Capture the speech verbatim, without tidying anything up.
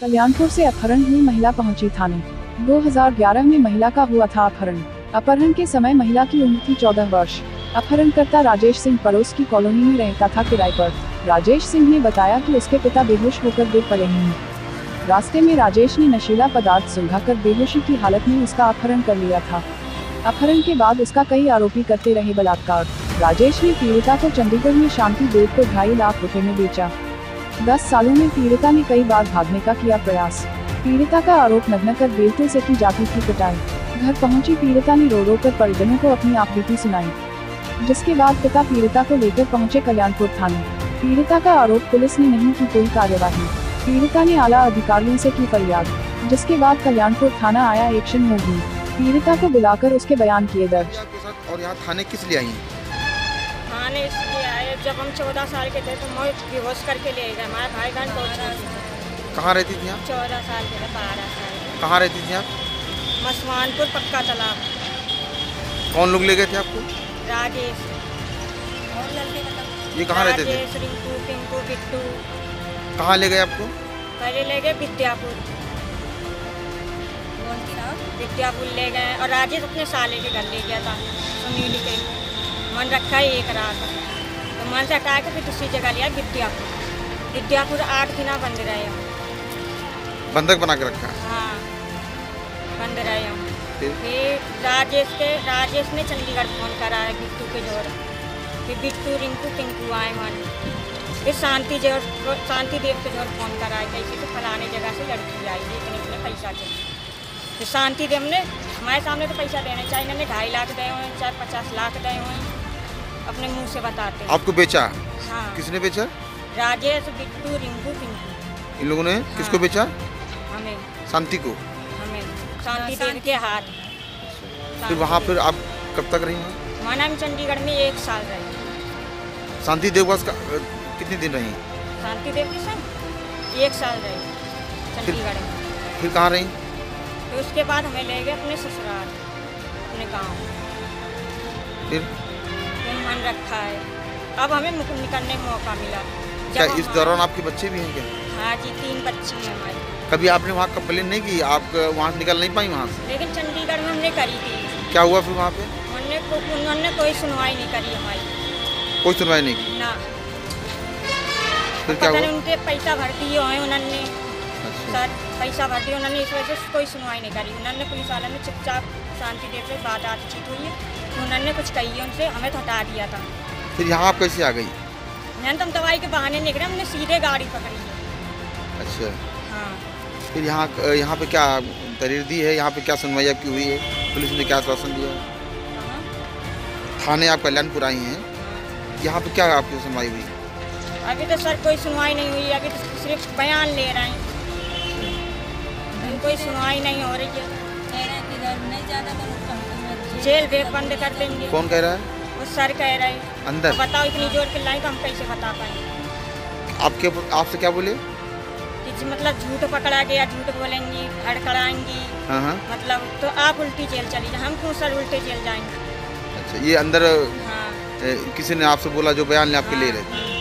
कल्याणपुर से अपहरण हुई महिला पहुंची थाने। दो हज़ार ग्यारह में महिला का हुआ था अपहरण। अपहरण के समय महिला की उम्र थी चौदह वर्ष। अपहरणकर्ता राजेश सिंह पड़ोस की कॉलोनी में रहता था किराए पर। राजेश सिंह ने बताया कि उसके पिता बेहोश होकर गिर पड़े हैं। रास्ते में राजेश ने नशीला पदार्थ सुंघाकर बेहोशी की हालत में उसका अपहरण कर लिया था। अपहरण के बाद उसका कई आरोपी करते रहे बलात्कार। राजेश ने पीड़िता को चंडीगढ़ में शांति देव को ढाई लाख रुपए में बेचा। दस सालों में पीड़िता ने कई बार भागने का किया प्रयास। पीड़िता का आरोप नग्न बेल्टों से की जाती थी पिटाई। घर पहुंची पीड़िता ने रो रो कर परिजनों को अपनी आपबीती सुनाई, जिसके बाद पिता पीड़िता को लेकर पहुंचे कल्याणपुर थाने। पीड़िता का आरोप पुलिस ने नहीं की कोई कार्यवाही। पीड़िता ने आला अधिकारियों से की फरियाद, जिसके बाद कल्याणपुर थाना आया एक्शन मोड में। पीड़िता को बुलाकर उसके बयान किए दर्ज। और यहाँ थाने किस लिए आई हैं? थाने इसलिए आए, जब हम चौदह साल के थे तो मैं बेहोश करके ले गए। हमारे भाई बहन बहुत। कहाँ रहती थी आप? चौदह साल के थे, बारह साल। कहाँ रहती थी आप? मसवानपुर पक्का तालाब। कौन लोग ले गए थे आपको? राजेश। ये कहाँ रहते थे? राजेश, रिंकू, पिंकू, बिट्टू। कहाँ ले गए आपको? पहले ले गए विद्यापुर। विद्यापुर ले गए और राजेश अपने साले के घर ले गया था, सुनील के। मन रखा है एक रात, तो मन से हटा के फिर दूसरी जगह लिया विद्यापुर। विद्यापुर आठ दिन बंद रहे हम। बंधक बना के रखा? हाँ, बंद रहे हम। फिर राजेश के राजेश ने चंडीगढ़ फोन करा है बिट्टू के जोर। फिर बिट्टू, रिंकू, पिंकू आए मन। फिर शांति जोर शांति देव के जोर फोन करा है कैसे तो फलाने जगह से लड़की आई है, इतने इतने पैसा चाहिए। फिर शांति देव ने हमारे सामने तो पैसा देना चाहिए, इन्होंने ढाई लाख दे हुए, चाहे पचास लाख दे हुए, अपने मुंह से बताते हैं। आपको बेचा? हाँ। किसने बेचा? राजेश, बिट्टू, रिंकू, पिंकू। इन लोगों ने हाँ। किसको बेचा? हमें। शांति को? हमें शांति देव के हाथ। फिर वहाँ फिर आप कब तक रही? माना हम चंडीगढ़ में एक साल रहे। शांति देव पास कितने दिन रही? शांति देव के संग एक साल रहे चंडीगढ़ में। फिर कहाँ रही? फिर उसके बाद हमें ले गए अपने ससुराल, अपने गांव। फिर फिर मन रखा है, अब हमें निकलने का मौका मिला। क्या इस दौरान आपके बच्चे भी हैं क्या? हाँ जी, तीन बच्ची हैं हमारी। कभी आपने वहाँ कंप्लेन नहीं की? आप वहाँ से निकल नहीं पाई वहाँ से? लेकिन चंडीगढ़ में हमने करी थी। क्या हुआ फिर वहाँ पे? उन्होंने को, उन्होंने कोई सुनवाई नहीं करी हमारी। कोई सुनवाई नहीं की? ना। फिर क्या हुआ? उनके पैसा भर दिए हैं उन्होंने। सर पैसा भर दिया उन्होंने, इस वजह से कोई सुनवाई नहीं करी। उन्होंने पुलिस वालों ने चुपचाप शांति देव से बात बातचीत हुई है, उन्होंने कुछ कही है उनसे, हमें तो हटा दिया था। फिर यहाँ आप कैसे आ गई? मैंने तो हम दवाई के बहाने निकले, हमने सीधे गाड़ी पकड़ी है। अच्छा। हाँ। फिर यहाँ यहाँ पे क्या तहरीर दी है? यहाँ पे क्या सुनवाई आपकी हुई है? पुलिस ने क्या आश्वासन दिया? थाने आप कल्याणपुर आई हैं, यहाँ पे क्या आपकी सुनवाई हुई? अभी तो सर कोई सुनवाई नहीं हुई, अभी तो सिर्फ बयान ले रहे हैं, कोई सुनवाई नहीं हो रही है। जेल भी बंद कर देंगे। कौन कह रहा है? वो सर कह रहे हैं अंदर। तो बताओ इतनी जोर के लाई तो हम कैसे बता पाएंगे? आपके आपसे क्या बोले? कि मतलब झूठ पकड़ा गया, झूठ बोलेंगी, हड़कड़ाएंगी। हाँ हाँ। मतलब तो आप उल्टी जेल चली जाए, हम क्यों सर उल्टे जेल जाएंगे? अच्छा, ये अंदर हाँ। किसी ने आपसे बोला जो बयान ले आपके हाँ, ले रहे थे?